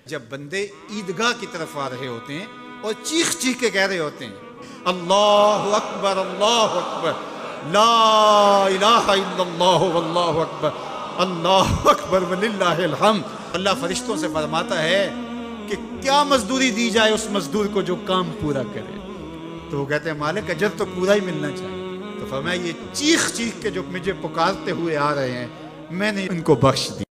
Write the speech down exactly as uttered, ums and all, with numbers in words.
जब बंदे ईदगाह की तरफ आ रहे होते हैं और चीख चीख के कह रहे होते हैं अल्लाहु अकबर अल्लाहु अकबर ला इलाहा इल्लल्लाहु वल्लाहु अकबर अल्लाहु अकबर वलिल्लाहिल हम्द। अल्लाह फरिश्तों से फरमाता है कि क्या मजदूरी दी जाए उस मजदूर को जो काम पूरा करे। तो वो कहते हैं मालिक अजर तो पूरा ही मिलना चाहिए। तो फरमाया ये चीख चीख के जो मुझे पुकारते हुए आ रहे हैं मैंने इनको बख्श दिया।